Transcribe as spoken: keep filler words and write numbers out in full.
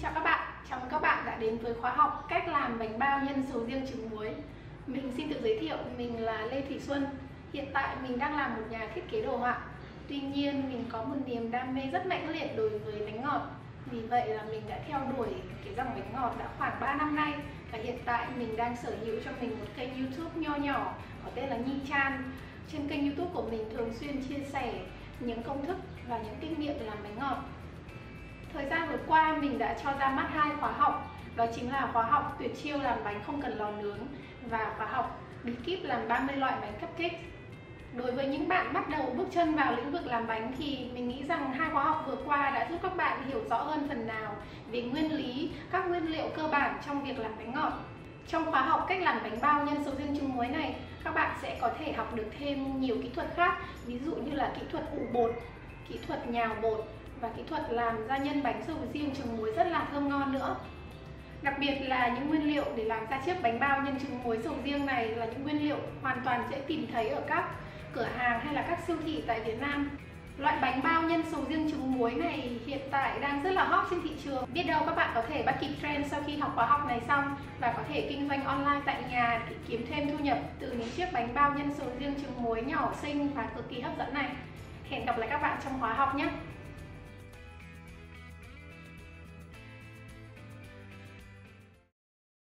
chào các bạn, chào mừng các bạn đã đến với khóa học cách làm bánh bao nhân sầu riêng trứng muối. Mình xin tự giới thiệu, mình là Lê Thị Xuân. Hiện tại mình đang làm một nhà thiết kế đồ họa. Tuy nhiên mình có một niềm đam mê rất mãnh liệt đối với bánh ngọt. Vì vậy là mình đã theo đuổi cái dòng bánh ngọt đã khoảng ba năm nay. Và hiện tại mình đang sở hữu cho mình một kênh YouTube nho nhỏ có tên là Nhi Chan. Trên kênh YouTube của mình thường xuyên chia sẻ những công thức và những kinh nghiệm làm bánh ngọt. Thời gian vừa qua mình đã cho ra mắt hai khóa học, đó chính là khóa học tuyệt chiêu làm bánh không cần lò nướng và khóa học bí kíp làm ba mươi loại bánh cupcake. Đối với những bạn bắt đầu bước chân vào lĩnh vực làm bánh thì mình nghĩ rằng hai khóa học vừa qua đã giúp các bạn hiểu rõ hơn phần nào về nguyên lý, các nguyên liệu cơ bản trong việc làm bánh ngọt. Trong khóa học cách làm bánh bao nhân sầu riêng trứng muối này, các bạn sẽ có thể học được thêm nhiều kỹ thuật khác, ví dụ như là kỹ thuật ủ bột, kỹ thuật nhào bột và kỹ thuật làm ra nhân bánh sầu riêng trứng muối rất là thơm ngon nữa. Đặc biệt là những nguyên liệu để làm ra chiếc bánh bao nhân trứng muối sầu riêng này là những nguyên liệu hoàn toàn dễ tìm thấy ở các cửa hàng hay là các siêu thị tại Việt Nam. Loại bánh bao nhân sầu riêng trứng muối này hiện tại đang rất là hot trên thị trường. Biết đâu các bạn có thể bắt kịp trend sau khi học khóa học này xong và có thể kinh doanh online tại nhà để kiếm thêm thu nhập từ những chiếc bánh bao nhân sầu riêng trứng muối nhỏ xinh và cực kỳ hấp dẫn này. Hẹn gặp lại các bạn trong khóa học nhé!